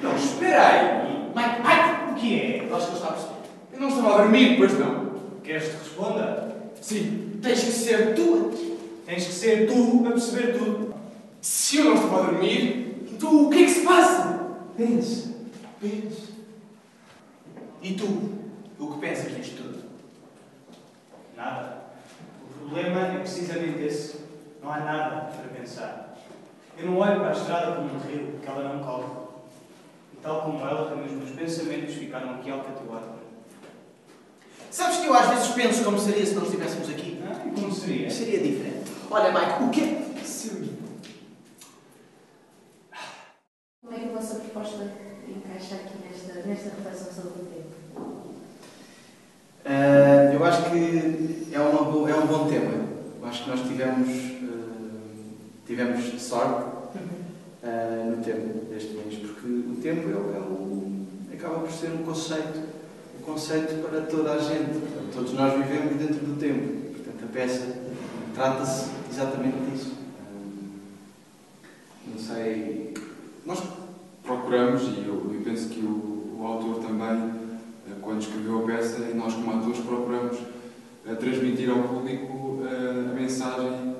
Não, espera aí. Mike, o que é? Eu acho que ele está a perceber. Eu não estava a dormir, pois não. Queres que te responda? Sim, tens que ser tu. Tens que ser tu a perceber tudo. Se eu não estava a dormir, então o que é que se passa? Pense. E tu? O que pensas disto tudo? Nada. O problema é precisamente esse. Não há nada para pensar. Eu não olho para a estrada como um rio, que ela não corre. E tal como ela, também os meus pensamentos ficaram aqui alcativados. Sabes que eu às vezes penso como seria se não estivéssemos aqui? E como seria? Seria diferente. Olha, Mike, o quê? Como é que a vossa proposta encaixa aqui nesta reflexão sobre o tempo? Eu acho que é um bom tema. Eu acho que nós tivemos sorte no tempo deste mês, porque o tempo acaba por ser um conceito para toda a gente. Todos nós vivemos dentro do tempo. Portanto, a peça trata-se exatamente disso. Não sei. Nós procuramos, e eu penso que o autor também, quando escreveu a peça, e nós como atores procuramos transmitir ao público a mensagem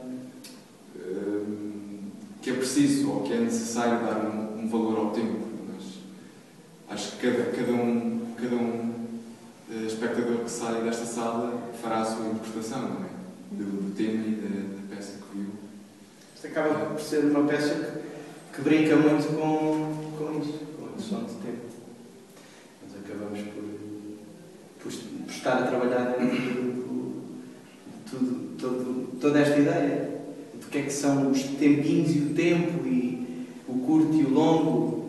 que é preciso ou que é necessário dar um valor ao tempo. Mas acho que cada um espectador que sai desta sala fará a sua interpretação, não é? Do tema e da peça que viu. Isto acaba por ser uma peça que brinca muito com isto, com a noção de tempo. Nós acabamos por estar a trabalhar dentro de toda esta ideia do que é que são os tempinhos e o tempo, e o curto e o longo,